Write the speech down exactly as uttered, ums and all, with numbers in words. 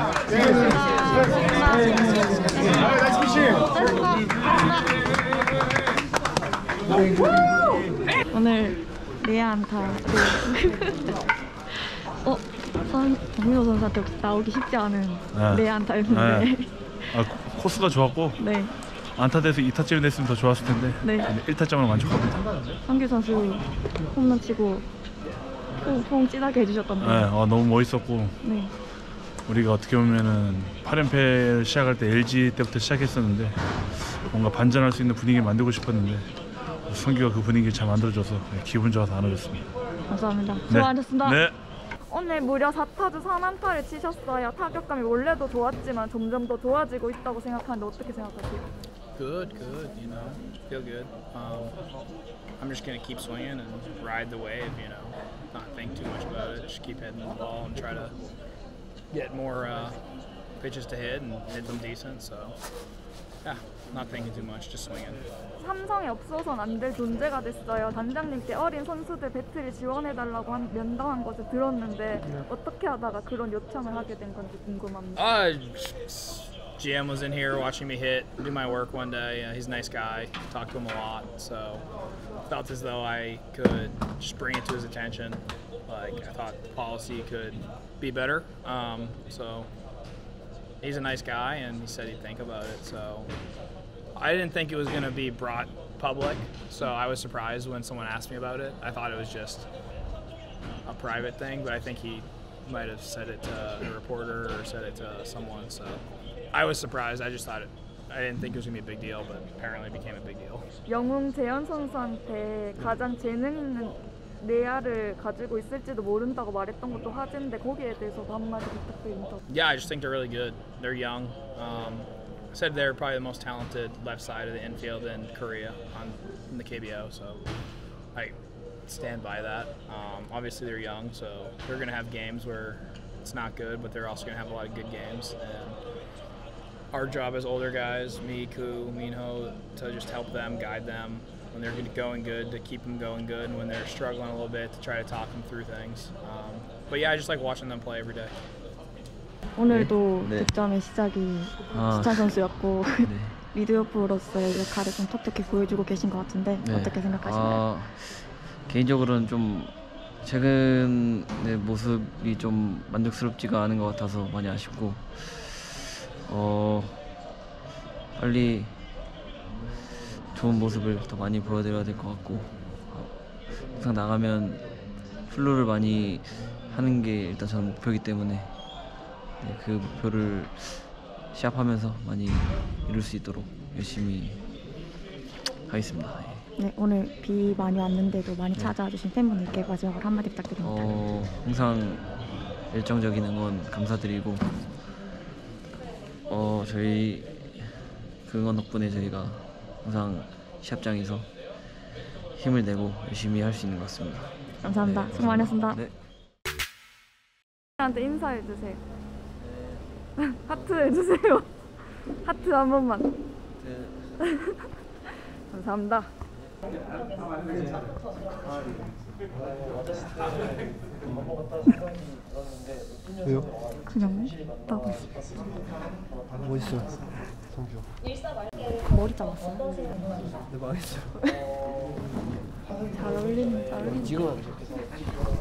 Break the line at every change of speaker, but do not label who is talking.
오늘 레아 안타. 어? 선, 정민호 선수한테 나오기 쉽지 않은 네. 레아 안타였는데. 네.
아, 코스가 좋았고
네.
안타돼서 이 타점이 됐으면 더 좋았을 텐데
네.
일 타점으로 만족합니다.
한규 선수 홈런 치고 퐁퐁 찌나게 해주셨던데.
네, 어, 너무 멋있었고
네.
우리가 어떻게 보면은 팔 연패를 시작할 때 엘지 때부터 시작했었는데 뭔가 반전할 수 있는 분위기를 만들고 싶었는데 성규가 그 분위기를 잘 만들어줘서 기분 좋아서 안아줬습니다.
감사합니다.
네.
수고하셨습니다.
네.
오늘 무려 사 타수 삼 안타를 치셨어요. 타격감이 원래도 좋았지만 점점 더 좋아지고 있다고 생각하는데 어떻게 생각하세요?
Good, good, you know, feel good. Um, I'm just gonna keep swinging and ride the wave, you know, not think too much about it. Just keep hitting the ball and try to get more uh, pitches to hit and hit them decent. So, yeah, not thinking too much, just swinging.
삼성에 없어서는 안 될 존재가 됐어요. 단장님께 어린 선수들 배틀을 지원해달라고 한, 면담한 것을 들었는데 어떻게 하다가 그런 요청을 하게 된 건지 궁금합니다.
Uh, G M was in here watching me hit, do my work one day. Uh, he's a nice guy, talked to him a lot, so felt as though I could just bring it to his attention. Like I thought policy could be better. Um, so he's a nice guy, and he said he'd think about it. So I didn't think it was going to be brought public, so I was surprised when someone asked me about it. I thought it was just a private thing, but I think he might have said it to a reporter or said it to someone. So I was surprised. I just thought it. I didn't think it was going to be a big deal, but apparently it became a big deal.
영웅 재현 선수한테 가장 재능 있는 레아를 가지고 있을지도 모른다고 말했던 것도 화제인데 거기에 대해서도 한마디 부탁드립니다.
Yeah, I just think they're really good. They're young. Um, I said they're probably the most talented left side of the infield in Korea on in the K B O, so I stand by that. Um, obviously they're young, so they're going to have games where it's not good, but they're also going to have a lot of good games. And our job as older guys, me, Ku, Minho, to just help them, guide them when they're going good, to keep them going good, and when they're struggling a little bit, to try to talk them through things. Um, but yeah, I just like watching them play every day.
오늘도
네.
득점의 시작이
아.
지찬 선수였고
네.
리드오프로서의 역할을 좀 톡톡히 보여주고 계신 것 같은데
네.
어떻게 생각하시나요?
아, 개인적으로는 좀 최근의 모습이 좀 만족스럽지가 않은 것 같아서 많이 아쉽고 어 빨리 좋은 모습을 더 많이 보여드려야 될 것 같고 항상 나가면 플루를 많이 하는 게 일단 저는 목표이기 때문에 네, 그 목표를 시합하면서 많이 이룰 수 있도록 열심히 하겠습니다.
네, 오늘 비 많이 왔는데도 많이 찾아와 주신 팬분들께 마지막으로 한마디 부탁드립니다.
어, 항상 열정적인 응원 감사드리고 어, 저희 그 응원 덕분에 저희가 항상 시합장에서 힘을 내고 열심히 할 수 있는 것 같습니다.
감사합니다.
네,
수고 많으셨습니다.
네.
한테 인사해 주세요. 하트 해주세요. 하트 한 번만. 네. 감사합니다.
왜요?
그냥 따고 있어.
뭐 있어요? 성규.
머리 잘랐어요.
네, 망했어요.
잘 어울리는 잘 어울리는.
지금